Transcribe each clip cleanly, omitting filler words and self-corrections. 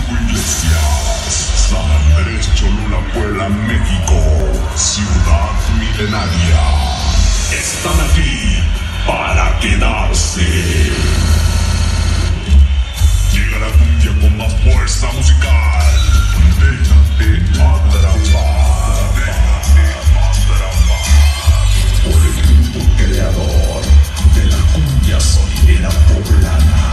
Iglesias, San Andrés Cholula, Puebla, México, ciudad milenaria, están aquí para quedarse. Llega la cumbia con más fuerza musical. Déjate atrapar, por el grupo creador de la cumbia sonidera poblana.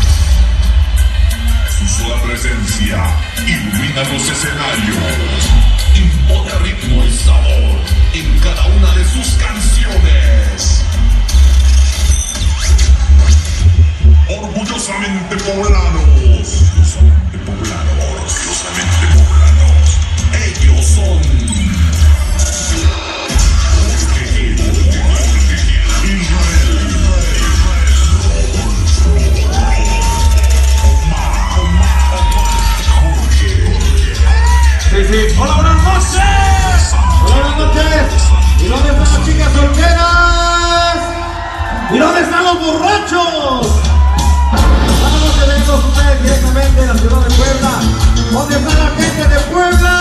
Su sola presencia ilumina los escenarios, impone ritmo y sabor en cada una de sus canciones. Orgullosamente poblanos, orgullosamente poblanos, orgullosamente poblanos. Ellos son Hola, buenas noches. Hola, buenas noches. ¿Y dónde están las chicas solteras? ¿Y dónde están los borrachos? Buenas noches, venimos ustedes directamente de la ciudad de Puebla. ¿Dónde está la gente de Puebla?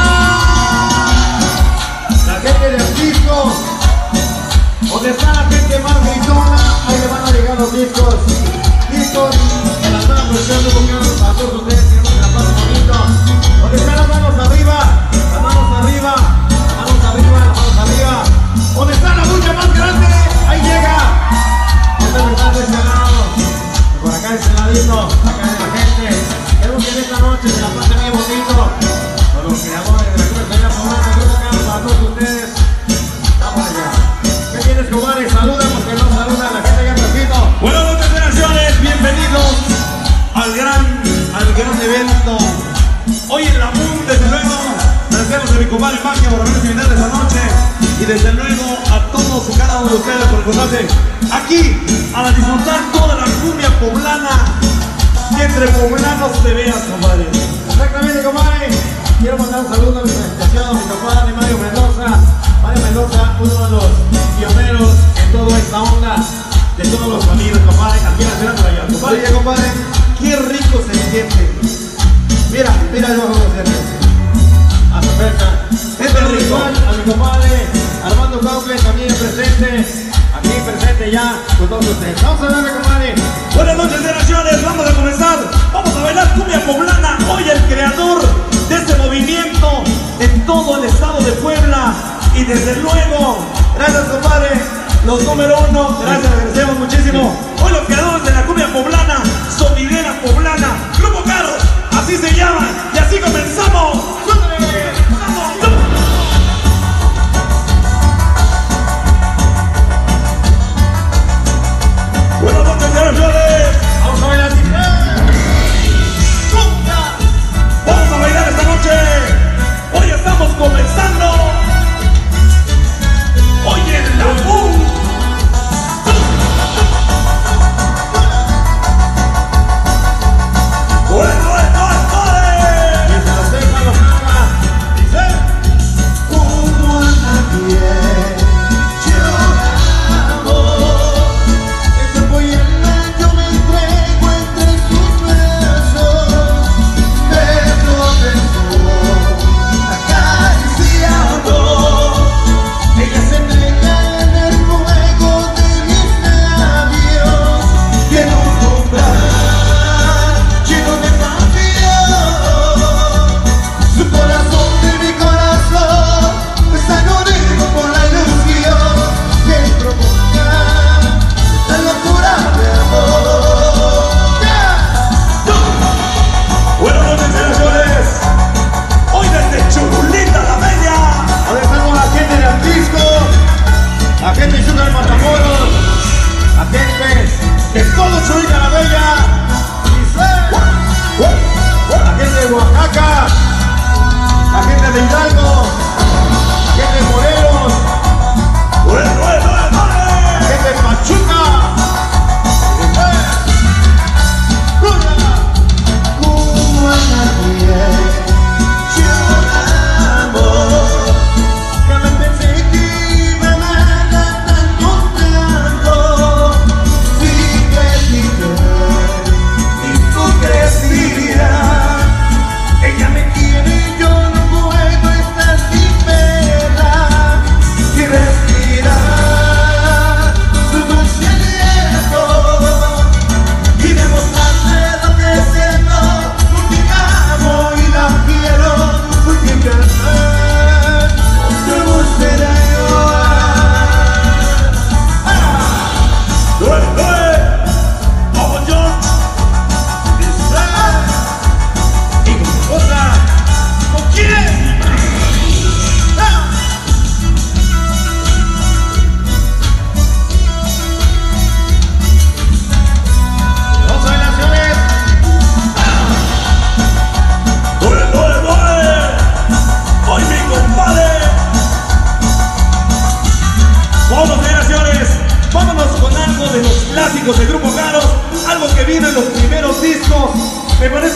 La gente de Discos. ¿Dónde está la gente más gritona? Ahí le van a llegar los discos. Discos que la están apreciando porque a todos ustedes queremos que la pasen bonito. ¿Dónde están las manos arriba? Las manos arriba, las manos arriba, las manos arriba. ¿Dónde está la bulla más grande? Ahí llega. ¿Dónde está de este lado? Por acá de este ladito, acá de la gente. Queremos que en esta noche se la pasen bien bonito. Con los creadores de la cumbia poblana, para todos ustedes. Vamos allá. ¿Qué tienes, comadre? Saluda porque no saluda la gente ya repito. Buenas noches, generaciones, bienvenidos al gran evento. Hoy en la MUN, desde luego, agradecemos a mi compadre Magia por habernos invitado esta noche y desde luego a todos y cada uno de ustedes por encontrarse aquí a disfrutar toda la cumbia poblana, que entre poblanos te veas, compadre. Exactamente, compadre. Quiero mandar un saludo a mi presentación, a mi compadre Mario Mendoza. Mario Mendoza, uno de los pioneros en toda esta onda de todos los amigos, compadre, aquí en la ciudad de allá. Compadre, Oye, compadre, qué rico se siente. mira el ojo de cerveza. Hasta cerca. Este rico. A mi compadre Armando Caucle también presente. Aquí presente ya con todos ustedes. Vamos a darle, compadre. Buenas noches, generaciones, vamos a comenzar. Vamos a bailar cumbia poblana. Hoy el creador de este movimiento en todo el estado de Puebla. Y desde luego, gracias, compadre, los número uno. Gracias, agradecemos muchísimo. Hoy los creadores de la cumbia poblana, sonidera poblana, Grupo Caro, así se llaman. Y así comenzamos. Buenas noches, generaciones. Vamos a bailar. Vamos a bailar esta noche. Hoy estamos comenzando. Hoy en la MUN.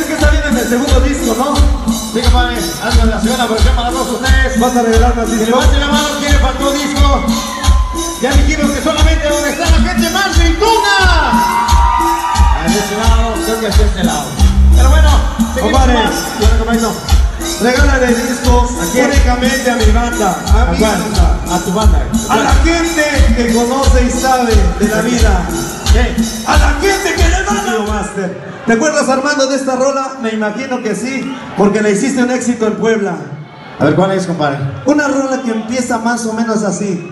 que está bien en el segundo disco, ¿no? Sí, compadre, algo de la segunda versión para todos ustedes. Vas a revelarme así, ¿no? Levanten la mano, ¿quién le faltó disco? Ya dijimos que solamente donde está la gente más gritona. A este lado, creo que es este lado. Pero bueno, seguimos compadre, más. Bueno, compañero. Regálale discos únicamente a mi banda, a mi banda, A tu banda. a la gente que conoce y sabe de la vida, Sí. a la gente que le da lo máster. ¿Te acuerdas, Armando, de esta rola? Me imagino que sí, porque le hiciste un éxito en Puebla. A ver, ¿cuál es, compadre? Una rola que empieza más o menos así.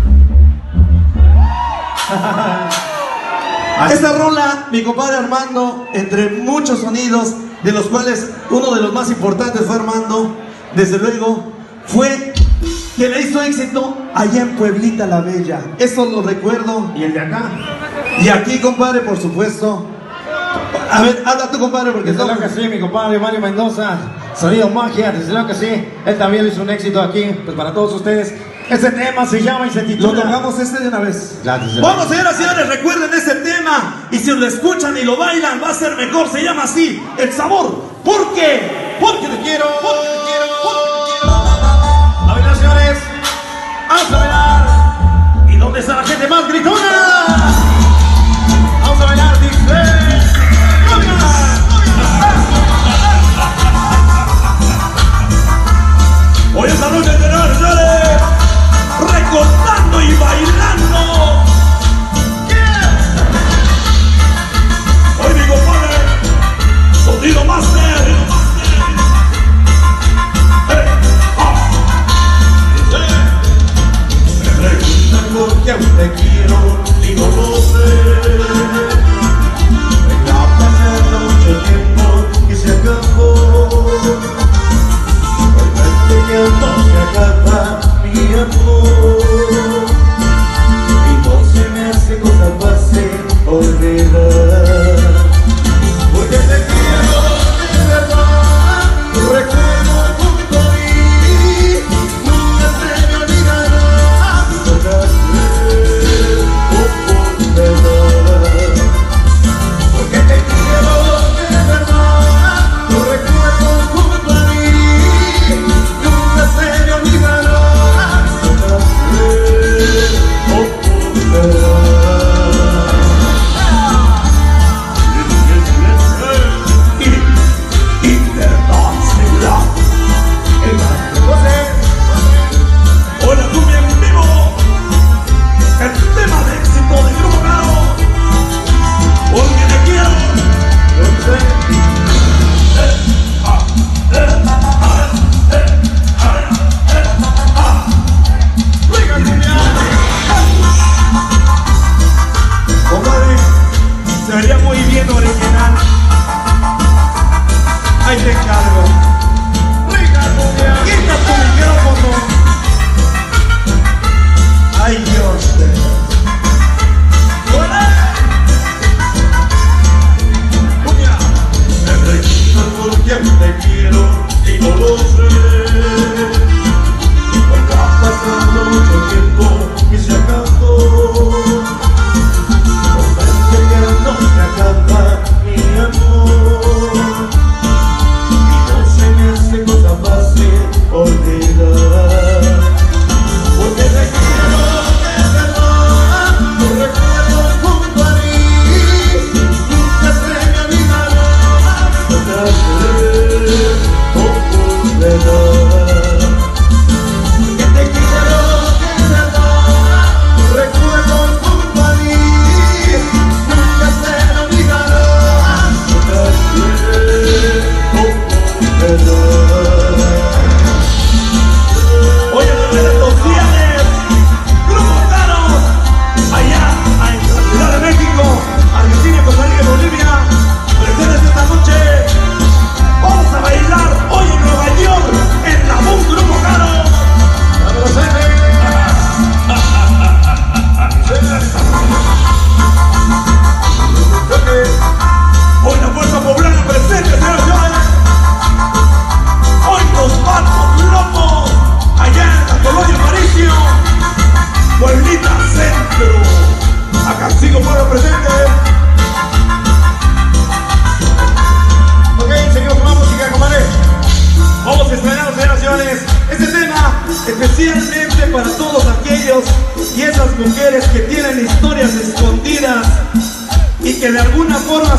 Esta rola, mi compadre Armando, entre muchos sonidos, de los cuales uno de los más importantes fue Armando, desde luego, fue que le hizo éxito allá en Pueblita la Bella. Eso lo recuerdo. ¿Y el de acá? Y aquí, compadre, por supuesto. A ver, habla tú, compadre, porque Desde luego que sí, mi compadre Mario Mendoza, Sonido Magia, desde luego que sí. Él también hizo un éxito aquí, pues para todos ustedes. Este tema se llama y se lo titula... tocamos de una vez. Gracias. Vamos, señoras y señores, recuerden ese tema. Y si lo escuchan y lo bailan, va a ser mejor. Se llama así, El Sabor. ¿Por qué? Porque te quiero, porque te quiero, porque te quiero. A ver, señores, vamos a bailar. ¿Y dónde está la gente más gritona? Vamos a bailar, dice. Hoy esta noche tenemos, señores, recordando y bailando. Hoy mi compadre, Sonido Master. Me preguntan por qué aún te quiero y no lo sé. Me ha pasado mucho tiempo y se acabó. Que no se acaba mi amor y no se me hace cosa fácil olvidar, porque te quiero de verdad, tu recuerdo junto a mí nunca se me olvidará, porque te quiero de verdad, tu recuerdo junto a mí nunca se me olvidará. Hola, cumbia en vivo. El tema de éxito de Grupo Caro. Porque te quiero. Compadre, se vería muy bien original. Ahí te encargo. Quita tu micrófono. Ay, Dios. Me preguntan por qué te quiero y no lo sé. Porque ha pasado mucho tiempo y se acabó. Comprende que no se acaba mi amor y no se me hace cosa fácil olvidar, porque te quiero de verdad, tu recuerdo junto a mí nunca se me olvidará, otra vez comprenderás, porque te quiero de verdad, tu recuerdo junto a mí nunca se me olvidará, otra vez comprenderás. Oye, de redes sociales, Grupo Caro, allá en la Ciudad de México, Argentina, Costa Rica, Bolivia, presentes esta noche.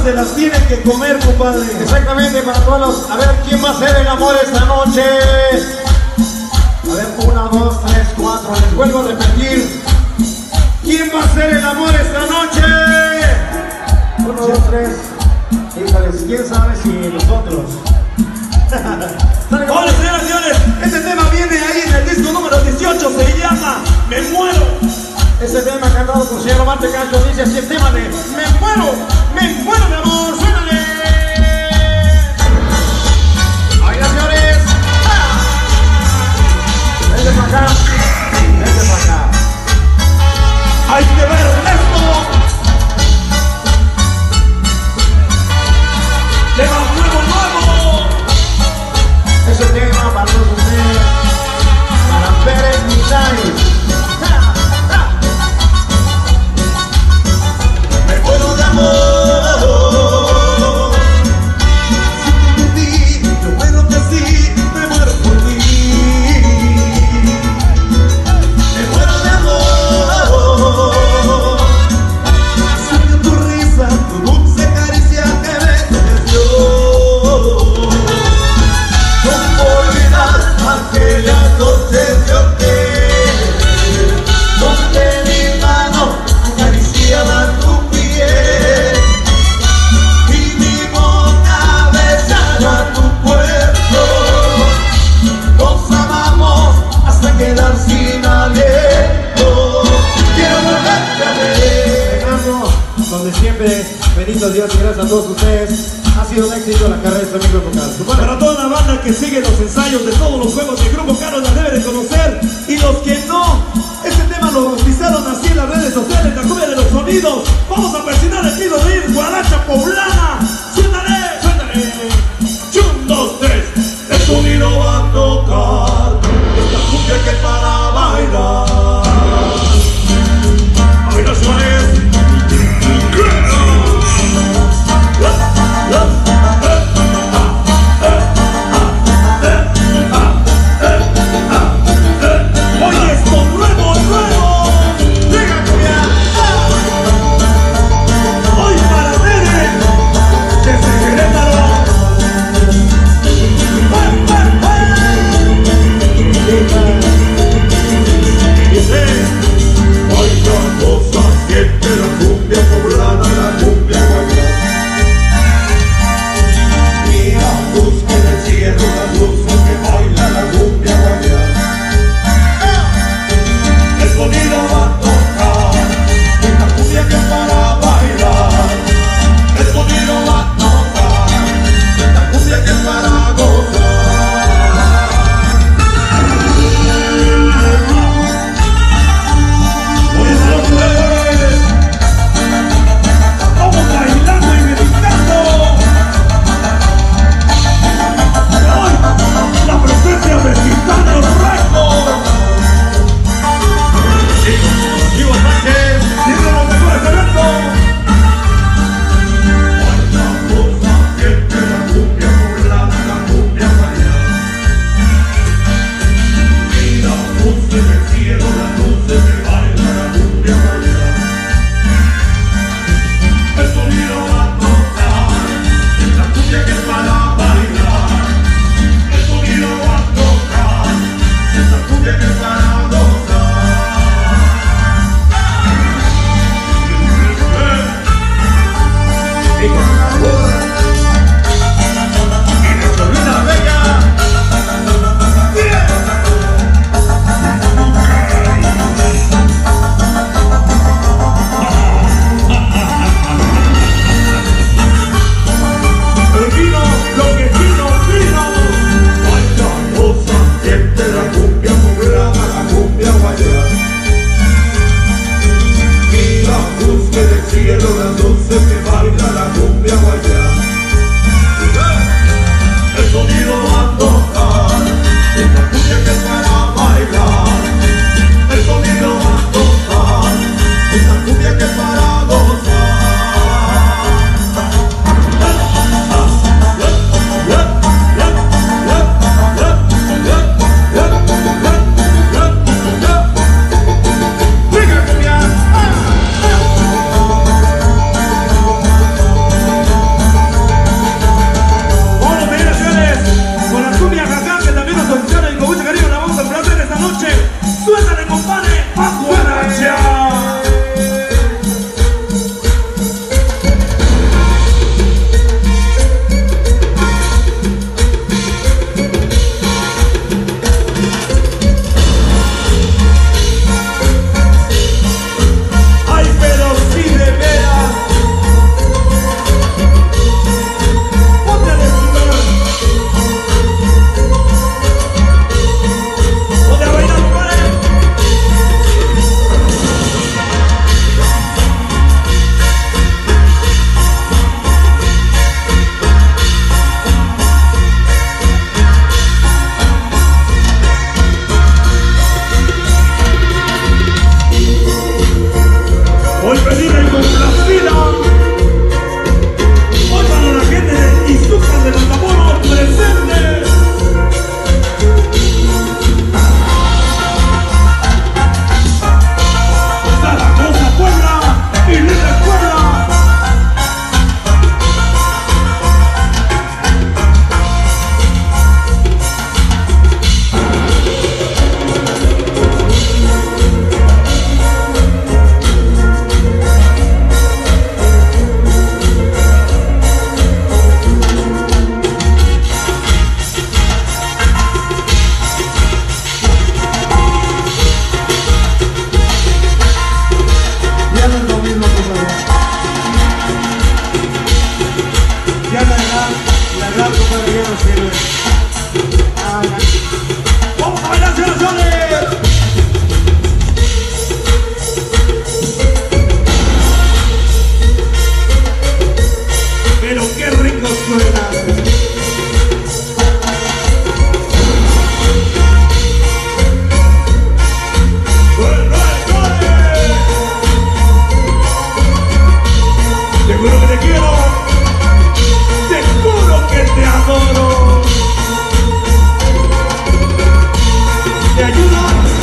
se las tienen que comer, compadre. Exactamente, para todos los... A ver, ¿quién va a hacer el amor esta noche? A ver, 1, 2, 3, 4. Les vuelvo a repetir. ¿Quién va a hacer el amor esta noche? 1, 2, 3. Híjoles, ¿quién sabe si nosotros? Hola, señoras y señores, este tema viene ahí en el disco número 18, se llama Me Muero. Este tema cantado por señor Omar Tecacho dice así el tema de me muero de amor, suénale. Oiga, señores. Vente para acá, vente para acá. Hay que ver esto. Tema nuevo. Ese tema para todos ustedes, para Pérez Misares. Me muero de amor. Siento por ti, yo muero que sí, me muero por ti. Me muero de amor. Siento tu risa, tu dulce caricia que me dio. ¿Cómo olvidar aquella noche de hotel donde mi mano acariciaba tu piel y mi boca besaba tu cuerpo? Nos amamos hasta quedar sin aliento. Quiero volverte a ver. Llegando donde siempre, bendito Dios y gracias a todos ustedes. Ha sido un éxito la carrera de este amigo vocal. Para toda la banda que sigue los ensayos de todos los juegos del Grupo Carlos la debe de conocer. Y los que no, este tema lo bautizaron así en las redes sociales, la cumbia de los sonidos. Vamos a persinar el piso de ir, guaracha poblana. Suéltale, suéltale. 1, 2, 3. El sonido va a tocar esta cumbia que es para bailar. Bailaciones. Oye, esto nuevo. Llega cumbia. Hoy para Tere. no sirve. Vamos a bailar, señores. Pero qué rico suena. Te juro que te quiero, te juro que te adoro. ¿Te ayudo?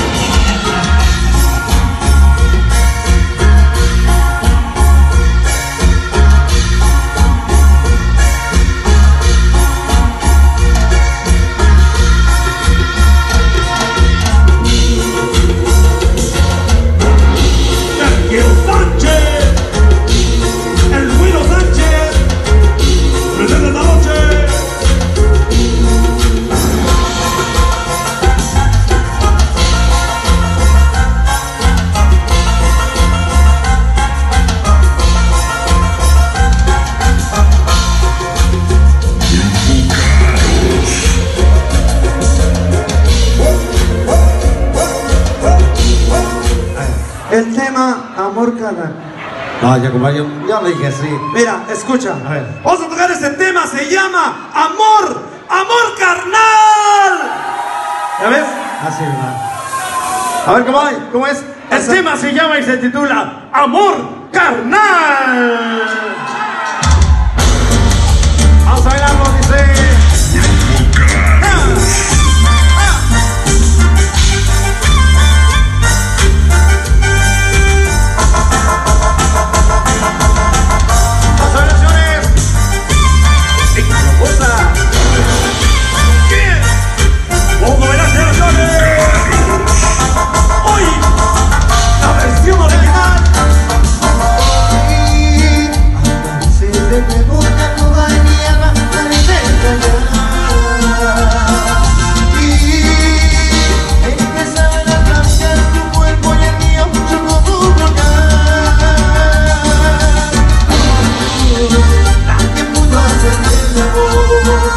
Sergio Sánchez, el Willow Sánchez, presenta esta noche. El tema Amor Carnal. No, ya compadre, yo le dije sí. Mira, escucha. A ver. Vamos a tocar este tema, se llama Amor, Amor Carnal. ¿Ya ves? Así, ¿verdad? A ver, compadre, ¿cómo es? El tema se llama y se titula Amor Carnal. Vamos a bailarlo, dice. Vamos a bailar, señores. Hoy, la versión original. Si te pregunta toda mi alma, la y empieza a cambiar tu cuerpo y el mío, yo no puedo nadie pudo hacerme el amor.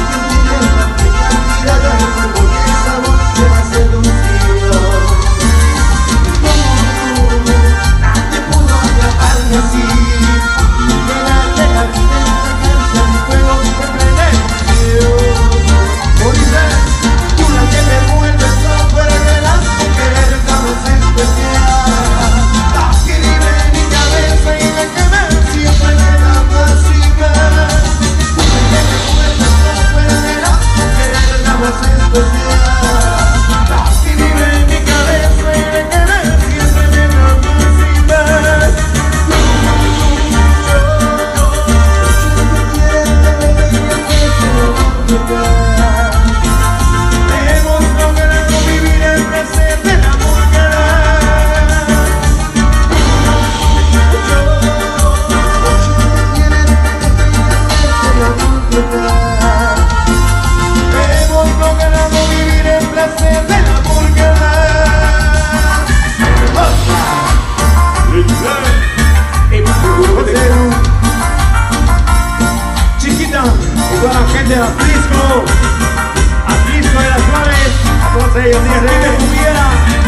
Toda la gente de Atlisco de las Flores, a todos ellos, si el rey me tuviera,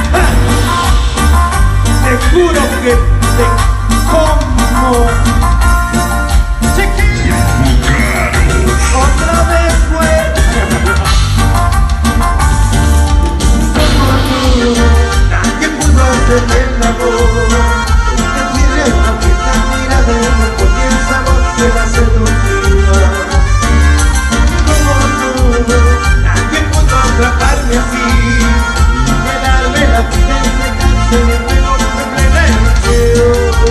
te juro que te como. Chiquilla, otra vez fue. Nadie pudo hacerme el amor. Decirle una fiesta mirada de él, porque el sabor se la seducía. Nadie pudo atraparme así, llenarme la vida y secarse mi pelo de prevención.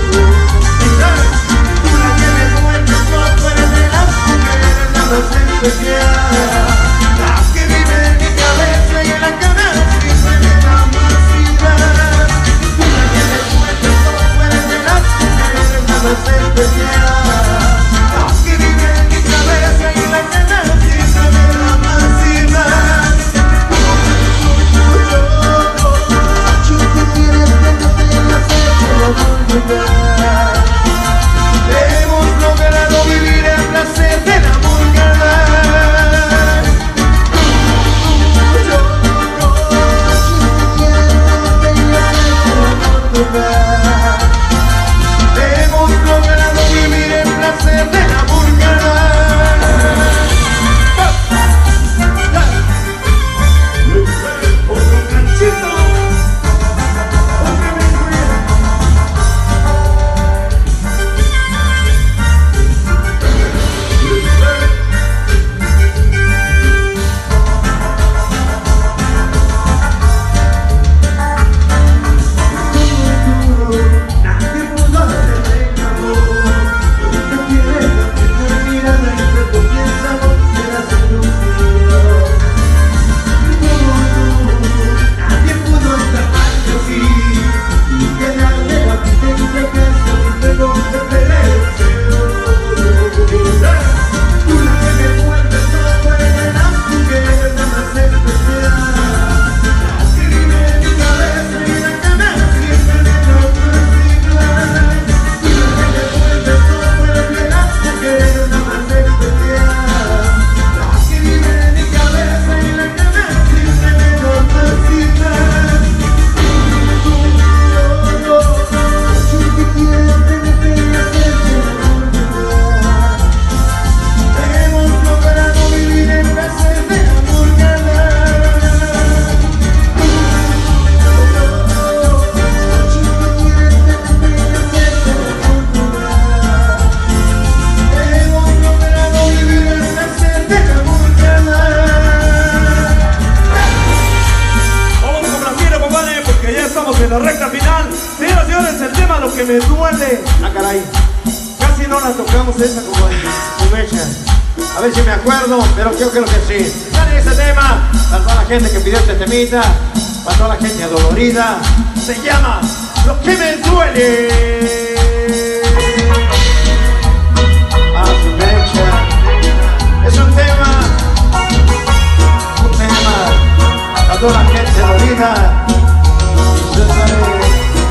Tú la que me vuelves, no tú eres de las mujeres, la más especial, la que vive en mi cabeza y en la cama siempre me da más vida. Tú la que me vuelves, no tú eres de las mujeres, la más especial, la que vive en mi cabeza y en la cama siempre me da más vida. Yo te quiero, pero te lo sé, pero no olvidar. Hemos logrado vivir el placer del amor carnal. en la recta final. Señoras y señores, el tema Lo que me duele. Ah, caray. Casi no la tocamos esa como fecha. A ver si me acuerdo, pero yo creo que sí. Dale ese tema para toda la gente que pidió este temita, para toda la gente adolorida. Se llama Lo que me duele. A su fecha. Es un tema para toda la gente adolorida. Y se sabe.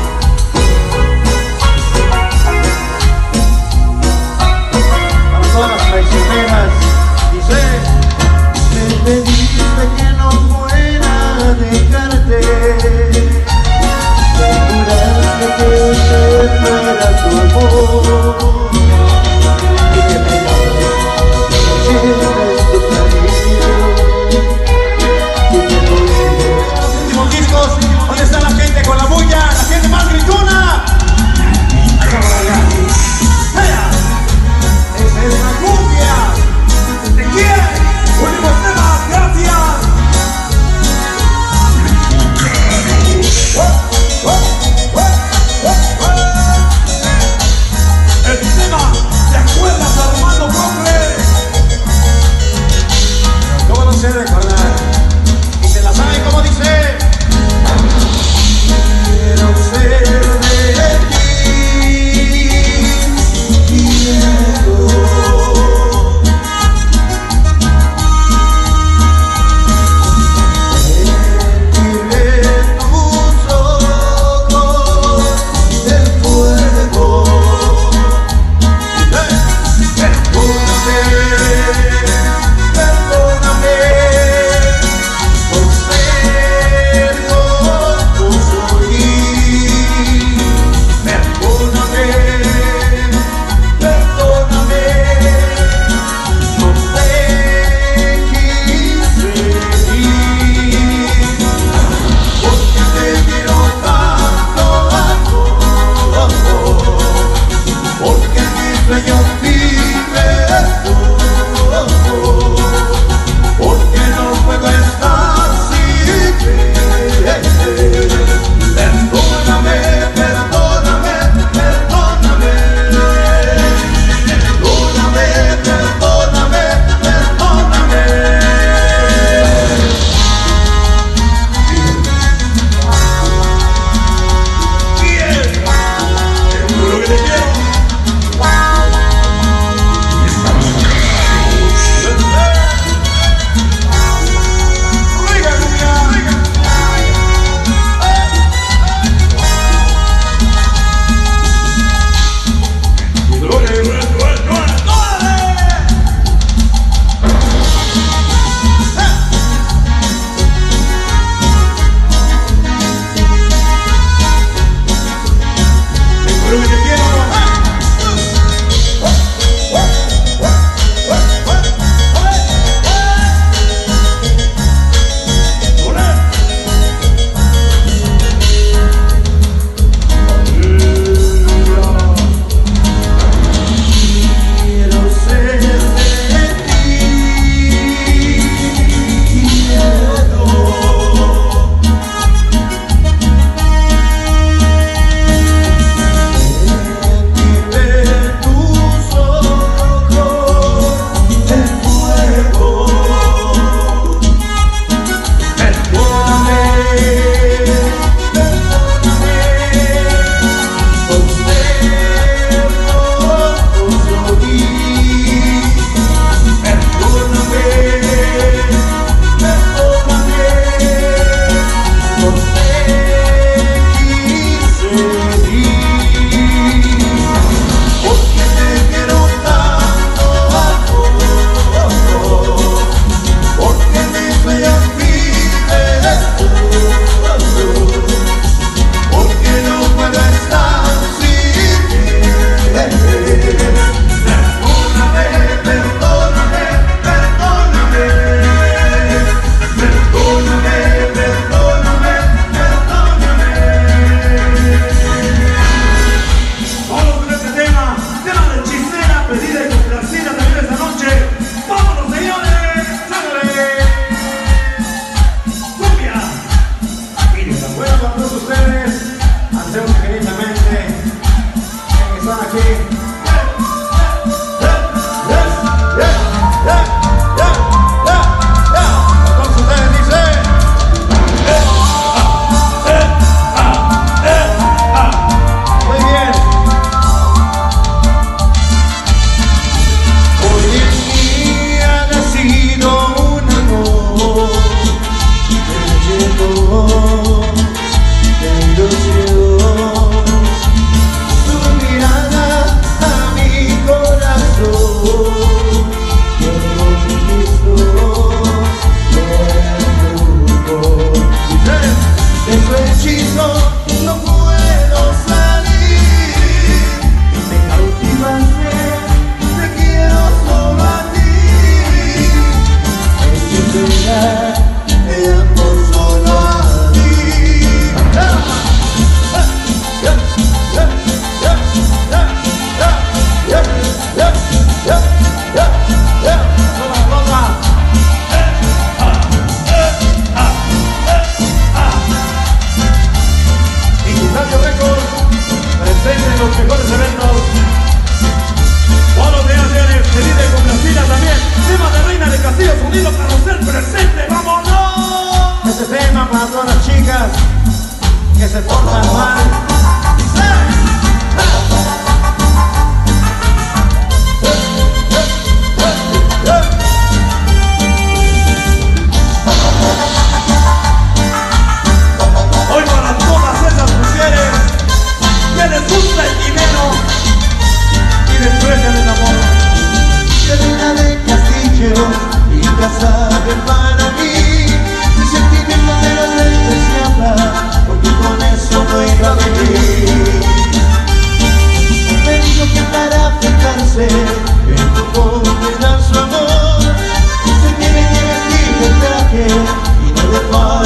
Todas las traicioneras, dice: me dijiste que no fuera a dejarte, me juraste que traje para mí, mi sentimiento de la despreciada, porque con eso no iba a venir. Me dijo que para fijarse en tu confianza su amor, se tiene que vestir el traje y no de paz.